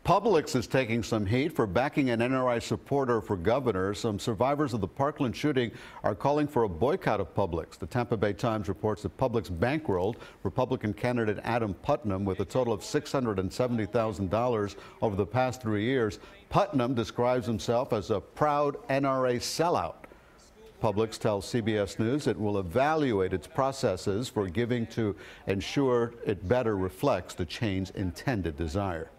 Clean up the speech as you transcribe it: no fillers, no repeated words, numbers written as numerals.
Publix is taking some heat for backing an NRA supporter for governor. Some survivors of the Parkland shooting are calling for a boycott of Publix. The Tampa Bay Times reports that Publix bankrolled Republican candidate Adam Putnam with a total of $670,000 over the past 3 years. Putnam describes himself as a proud NRA sellout. Publix tells CBS News it will evaluate its processes for giving to ensure it better reflects the chain's intended desire.